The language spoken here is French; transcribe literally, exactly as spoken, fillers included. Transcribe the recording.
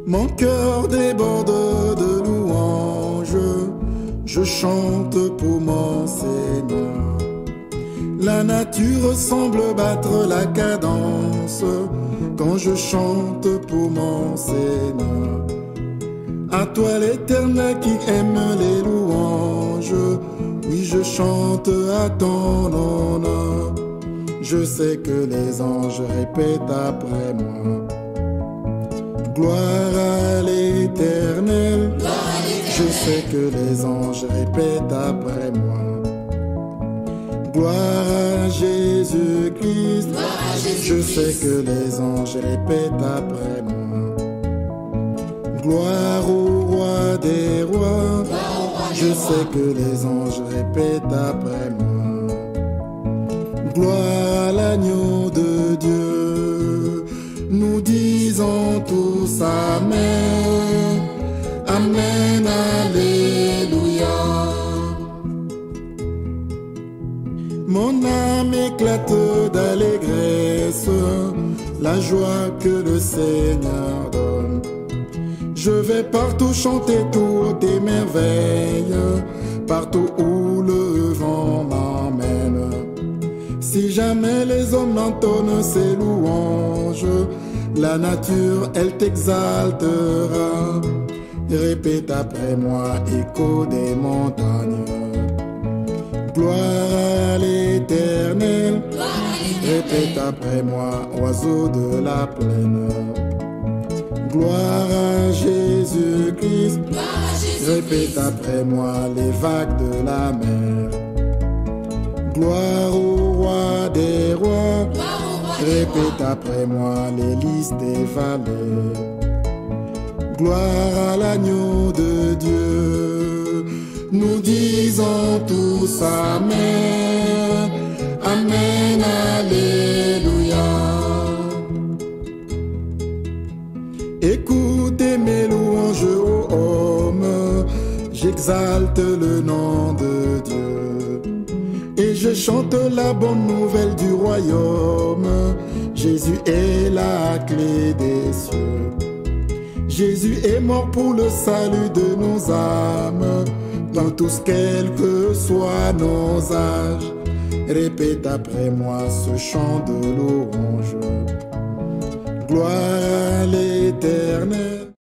Mon cœur déborde de louanges, je chante pour mon Seigneur. La nature semble battre la cadence quand je chante pour mon Seigneur. À toi l'Éternel qui aime les louanges, oui je chante à ton honneur. Je sais que les anges répètent après moi. Gloire à l'Éternel. Je sais que les anges répètent après moi. Gloire à Jésus-Christ. Je sais que les anges répètent après moi. Gloire au roi des rois. Je sais que les anges répètent après moi. Gloire à l'agneau de Dieu. Nous disons tous Amen. Amen, Alléluia. Mon âme éclate d'allégresse, la joie que le Seigneur donne. Je vais partout chanter toutes tes merveilles, partout où le vent m'emmène. Si jamais les hommes entonnent ces louanges, la nature, elle t'exaltera. Répète après moi, écho des montagnes. Gloire à l'Éternel. Répète après moi, oiseau de la plaine. Gloire à Jésus-Christ. Répète après moi, les vagues de la mer. Gloire au roi des rois. Répète après moi, les lys des vallées. Gloire à l'agneau de Dieu. Nous disons tous Amen. Amen, Alléluia. Écoutez mes louanges, ô hommes, j'exalte le nom de Dieu. Et je chante la bonne nouvelle du royaume. Jésus est la clé des cieux. Jésus est mort pour le salut de nos âmes, dans tous quels que soient nos âges. Répète après moi ce chant de louange. Gloire à l'Éternel.